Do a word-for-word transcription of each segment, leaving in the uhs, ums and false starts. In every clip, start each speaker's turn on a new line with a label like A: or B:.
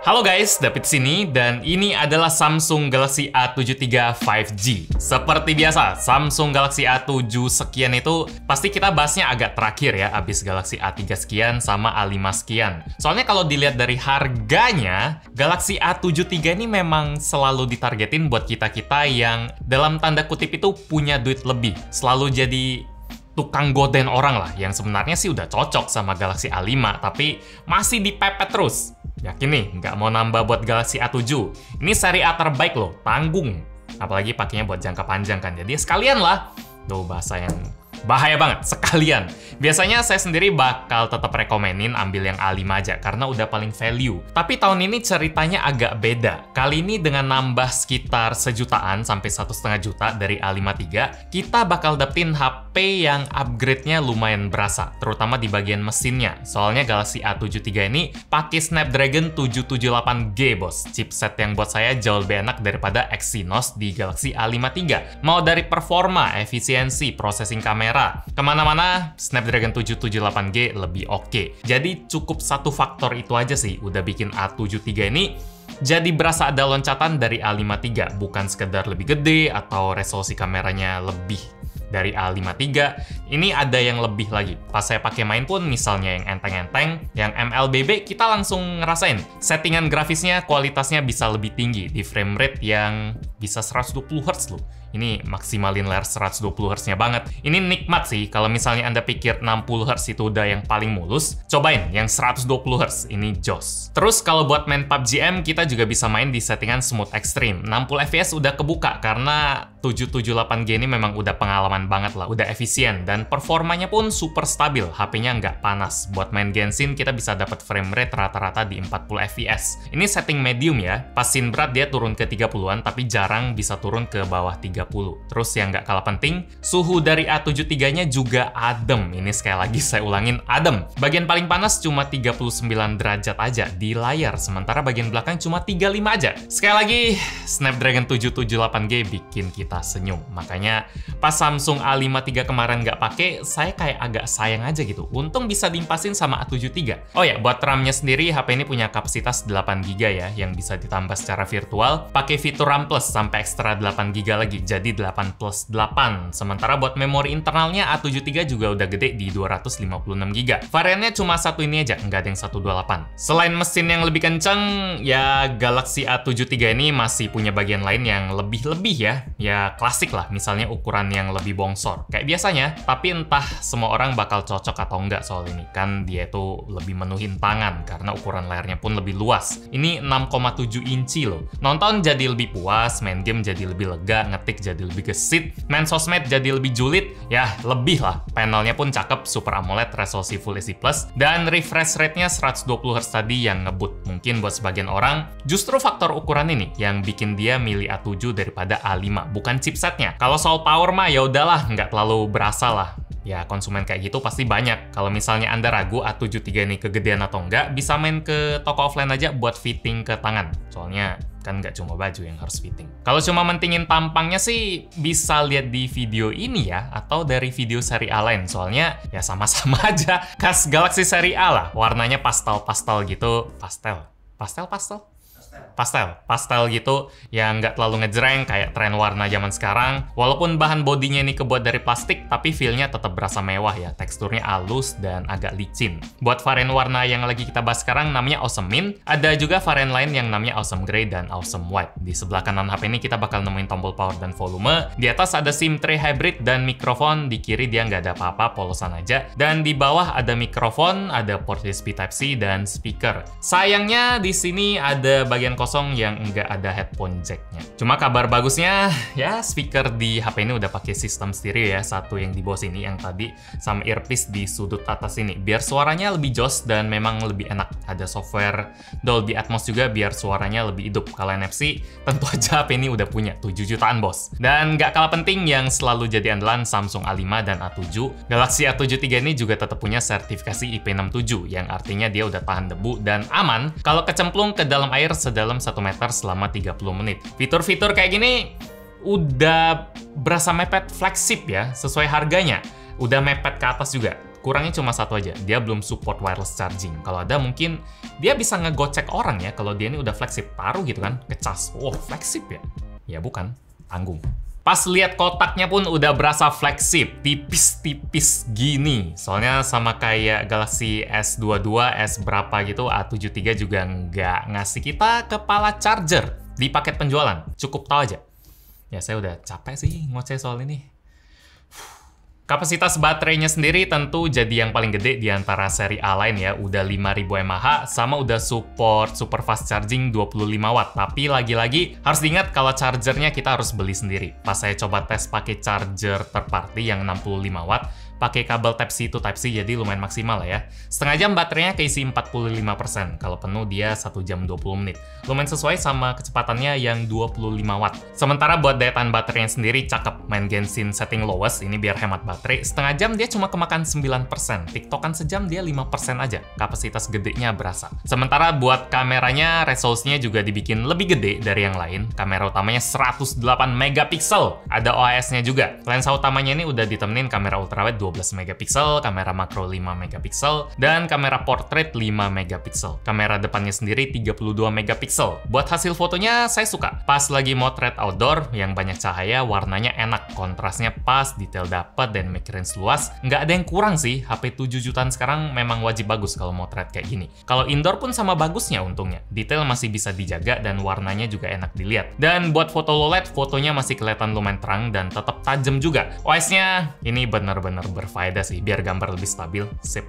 A: Halo guys, David sini dan ini adalah Samsung Galaxy A tujuh tiga lima G. Seperti biasa, Samsung Galaxy A tujuh sekian itu pasti kita bahasnya agak terakhir ya, abis Galaxy A tiga sekian sama A lima sekian. Soalnya kalau dilihat dari harganya, Galaxy A tujuh tiga ini memang selalu ditargetin buat kita-kita yang dalam tanda kutip itu punya duit lebih. Selalu jadi tukang godain orang lah, yang sebenarnya sih udah cocok sama Galaxy A lima, tapi masih dipepet terus. Yakin nih, nggak mau nambah buat Galaxy A tujuh. Ini seri A terbaik loh, tanggung. Apalagi pakainya buat jangka panjang kan, jadi sekalian lah. Tuh bahasa yang bahaya banget, sekalian. Biasanya saya sendiri bakal tetap rekomenin ambil yang A lima aja, karena udah paling value. Tapi tahun ini ceritanya agak beda. Kali ini dengan nambah sekitar sejutaan sampai satu setengah juta dari A lima tiga, kita bakal dapetin H P yang upgrade-nya lumayan berasa, terutama di bagian mesinnya. Soalnya Galaxy A tujuh tiga ini pakai Snapdragon tujuh tujuh delapan G, bos. Chipset yang buat saya jauh lebih enak daripada Exynos di Galaxy A lima tiga. Mau dari performa, efisiensi, processing kamera, kemana-mana Snapdragon tujuh tujuh delapan G lebih oke. Jadi cukup satu faktor itu aja sih udah bikin A tujuh tiga ini jadi berasa ada loncatan dari A lima tiga, bukan sekedar lebih gede atau resolusi kameranya lebih dari A lima tiga. Ini ada yang lebih lagi. Pas saya pakai main pun, misalnya yang enteng-enteng, yang M L B B, kita langsung ngerasain settingan grafisnya kualitasnya bisa lebih tinggi di frame rate yang bisa seratus dua puluh hertz loh. Ini maksimalin layar seratus dua puluh hertz-nya banget. Ini nikmat sih, kalau misalnya Anda pikir enam puluh hertz itu udah yang paling mulus, cobain yang seratus dua puluh hertz, ini jos. Terus kalau buat main P U B G M, kita juga bisa main di settingan smooth extreme. enam puluh F P S udah kebuka, karena tujuh tujuh delapan G ini memang udah pengalaman banget lah, udah efisien, dan performanya pun super stabil, H P-nya nggak panas. Buat main Genshin, kita bisa dapat frame rate rata-rata di empat puluh F P S. Ini setting medium ya, pas scene berat dia turun ke tiga puluhan, tapi jarang bisa turun ke bawah tiga puluh. Terus yang nggak kalah penting, suhu dari A tujuh tiga-nya juga adem. Ini sekali lagi saya ulangin, adem. Bagian paling panas cuma tiga puluh sembilan derajat aja di layar, sementara bagian belakang cuma tiga puluh lima aja. Sekali lagi, Snapdragon tujuh tujuh delapan G bikin kita senyum. Makanya pas Samsung A lima tiga kemarin nggak pakai, saya kayak agak sayang aja gitu. Untung bisa diimpasin sama A tujuh tiga. Oh ya, buat RAM-nya sendiri, H P ini punya kapasitas delapan giga ya, yang bisa ditambah secara virtual. Pakai fitur RAM Plus sampai ekstra delapan giga lagi, jadi delapan plus delapan. Sementara buat memori internalnya A tujuh tiga juga udah gede di dua ratus lima puluh enam giga. Variannya cuma satu ini aja, nggak ada yang seratus dua puluh delapan. Selain mesin yang lebih kenceng, ya Galaxy A tujuh tiga ini masih punya bagian lain yang lebih-lebih ya. Ya klasik lah, misalnya ukuran yang lebih bongsor. Kayak biasanya, tapi entah semua orang bakal cocok atau enggak soal ini. Kan dia itu lebih menuhin tangan, karena ukuran layarnya pun lebih luas. Ini enam koma tujuh inci loh. Nonton jadi lebih puas, main game jadi lebih lega, ngetik jadi lebih gesit, main sosmed jadi lebih julid, ya lebih lah. Panelnya pun cakep, Super AMOLED, resolusi Full H D plus, dan refresh rate-nya seratus dua puluh hertz tadi yang ngebut. Mungkin buat sebagian orang, justru faktor ukuran ini yang bikin dia milih A tujuh daripada A lima, bukan chipsetnya. Kalau soal power mah ya udahlah, nggak terlalu berasa lah. Ya, konsumen kayak gitu pasti banyak. Kalau misalnya Anda ragu A tujuh tiga ini kegedean atau enggak, bisa main ke toko offline aja buat fitting ke tangan. Soalnya kan nggak cuma baju yang harus fitting. Kalau cuma mentingin tampangnya sih, bisa lihat di video ini ya, atau dari video seri A lain. Soalnya ya sama-sama aja. Khas Galaxy seri A lah, warnanya pastel-pastel gitu. Pastel? Pastel-pastel? Pastel, pastel gitu, yang nggak terlalu ngejreng kayak tren warna zaman sekarang. Walaupun bahan bodinya ini kebuat dari plastik, tapi feel-nya tetap berasa mewah ya. Teksturnya halus dan agak licin. Buat varian warna yang lagi kita bahas sekarang namanya Awesome Mint. Ada juga varian lain yang namanya Awesome Grey dan Awesome White. Di sebelah kanan H P ini kita bakal nemuin tombol power dan volume. Di atas ada SIM tray hybrid dan mikrofon. Di kiri dia nggak ada apa-apa, polosan aja. Dan di bawah ada mikrofon, ada port U S B Type-C dan speaker. Sayangnya di sini ada bagian kosong yang nggak ada headphone jack-nya. Cuma kabar bagusnya, ya speaker di H P ini udah pakai sistem stereo ya, satu yang di bawah sini, yang tadi, sama earpiece di sudut atas ini, biar suaranya lebih jos dan memang lebih enak. Ada software Dolby Atmos juga biar suaranya lebih hidup. Kalau N F C, tentu aja H P ini udah punya tujuh jutaan bos. Dan nggak kalah penting yang selalu jadi andalan Samsung A lima dan A tujuh, Galaxy A tujuh tiga ini juga tetap punya sertifikasi I P enam tujuh, yang artinya dia udah tahan debu dan aman kalau kecemplung ke dalam air sedalam satu meter selama tiga puluh menit. Fitur-fitur kayak gini udah berasa mepet flagship ya, sesuai harganya. Udah mepet ke atas juga. Kurangnya cuma satu aja, dia belum support wireless charging. Kalau ada mungkin dia bisa ngegocek orang ya, kalau dia ini udah flagship. Taruh gitu kan, kecas. Oh, flagship ya? Ya bukan, tanggung. Pas lihat kotaknya pun udah berasa flagship, tipis-tipis gini. Soalnya sama kayak Galaxy S dua puluh dua, S berapa gitu, A tujuh puluh tiga juga nggak ngasih kita kepala charger di paket penjualan. Cukup tahu aja. Ya saya udah capek sih ngoceh soal ini. Kapasitas baterainya sendiri tentu jadi yang paling gede di antara seri A lain ya, udah lima ribu mAh, sama udah support super fast charging dua puluh lima watt. Tapi lagi-lagi harus diingat kalau chargernya kita harus beli sendiri. Pas saya coba tes pakai charger third party yang enam puluh lima watt, pakai kabel Type-C to Type-C, jadi lumayan maksimal lah ya. Setengah jam baterainya keisi empat puluh lima persen, kalau penuh dia satu jam dua puluh menit. Lumayan sesuai sama kecepatannya yang dua puluh lima watt. Sementara buat daya tahan baterainya sendiri cakep, main Genshin setting lowest, ini biar hemat baterai. Setengah jam dia cuma kemakan sembilan persen, tiktokan sejam dia lima persen aja, kapasitas gedenya berasa. Sementara buat kameranya, resolusinya juga dibikin lebih gede dari yang lain. Kamera utamanya seratus delapan megapiksel, ada O I S-nya juga. Lensa utamanya ini udah ditemenin kamera ultrawide dua belas megapiksel, kamera makro lima megapiksel, dan kamera portrait lima megapiksel. Kamera depannya sendiri tiga puluh dua megapiksel. Buat hasil fotonya saya suka. Pas lagi motret outdoor yang banyak cahaya, warnanya enak, kontrasnya pas, detail dapet, dan make range luas. Nggak ada yang kurang sih, H P tujuh jutaan sekarang memang wajib bagus kalau motret kayak gini. Kalau indoor pun sama bagusnya untungnya. Detail masih bisa dijaga dan warnanya juga enak dilihat. Dan buat foto low light, fotonya masih kelihatan lumayan terang dan tetap tajam juga. O S nya ini benar-benar berfaedah sih, biar gambar lebih stabil. Sip.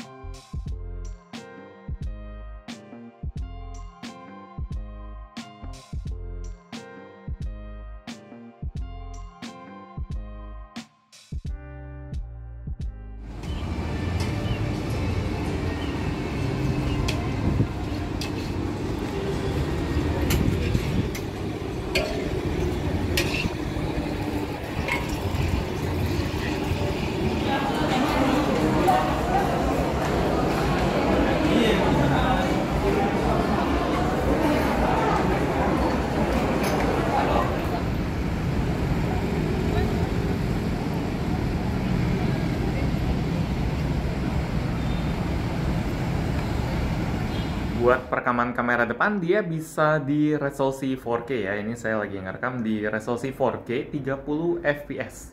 A: Buat perekaman kamera depan, dia bisa di resolusi empat K ya. Ini saya lagi ngerekam di resolusi empat K tiga puluh F P S.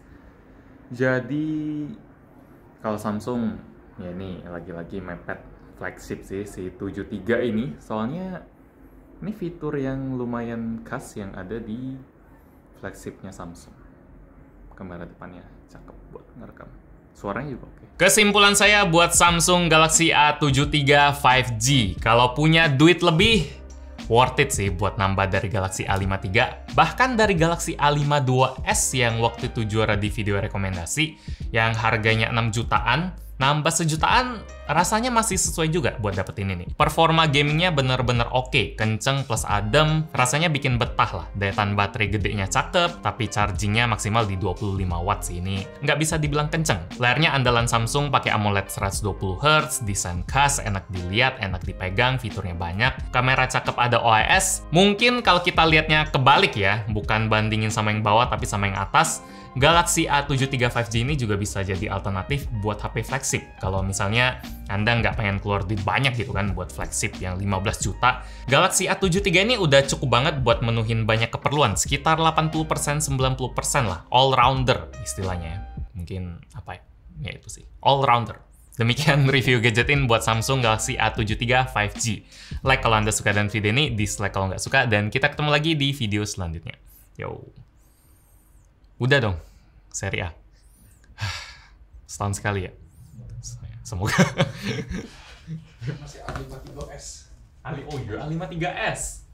A: Jadi, kalau Samsung, ya ini lagi-lagi mepet flagship sih, si tujuh puluh tiga ini. Soalnya, ini fitur yang lumayan khas yang ada di flagshipnya Samsung. Kamera depannya cakep buat ngerekam. Suaranya juga oke. Kesimpulan saya buat Samsung Galaxy A tujuh puluh tiga lima G. Kalau punya duit lebih, worth it sih buat nambah dari Galaxy A lima puluh tiga. Bahkan dari Galaxy A lima puluh dua S yang waktu itu juara di video rekomendasi, yang harganya enam jutaan, nambah sejutaan rasanya masih sesuai juga buat dapetin ini. Performa gamingnya bener-bener oke, kenceng plus adem, rasanya bikin betah lah. Daya tahan baterai gedenya cakep, tapi chargingnya maksimal di dua puluh lima watt sih, ini nggak bisa dibilang kenceng. Layarnya andalan Samsung pakai AMOLED seratus dua puluh hertz, desain khas, enak dilihat, enak dipegang, fiturnya banyak, kamera cakep, ada O I S. Mungkin kalau kita lihatnya kebalik ya, bukan bandingin sama yang bawah tapi sama yang atas, Galaxy A tujuh puluh tiga lima G ini juga bisa jadi alternatif buat H P flagship. Kalau misalnya Anda nggak pengen keluar duit banyak gitu kan buat flagship yang lima belas juta, Galaxy A tujuh puluh tiga ini udah cukup banget buat menuhin banyak keperluan, sekitar delapan puluh persen sampai sembilan puluh persen lah, all-rounder istilahnya ya. Mungkin apa ya? Ya itu sih, all-rounder. Demikian review gadgetin buat Samsung Galaxy A tujuh puluh tiga lima G. Like kalau Anda suka dengan video ini, dislike kalau nggak suka, dan kita ketemu lagi di video selanjutnya. Yo. Udah dong, seri A. Setahun sekali ya. Semoga.
B: Masih A lima puluh tiga S.
A: Oh iya, A lima puluh tiga S.